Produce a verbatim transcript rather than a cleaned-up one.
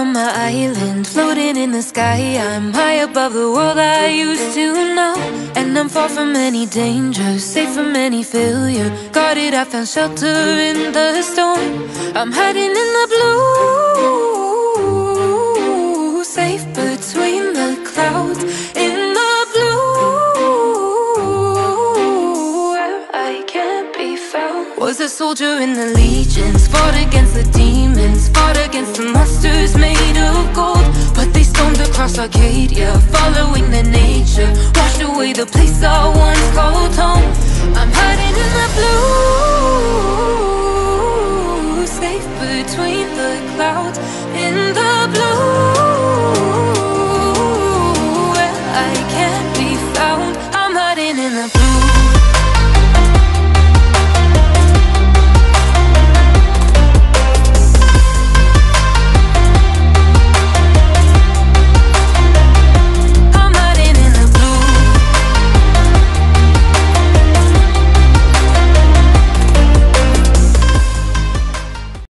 on my island, floating in the sky. I'm high above the world I used to know, and I'm far from any danger, safe from any failure. Guarded, I found shelter in the storm. I'm hiding in the blue, safe between the clouds. In the blue, where I can't be found. Was a soldier in the legions, fought against the demons, fought against the monsters made of gold. But they stormed across Arcadia, following their nature, washed away the place I once called home. I'm hiding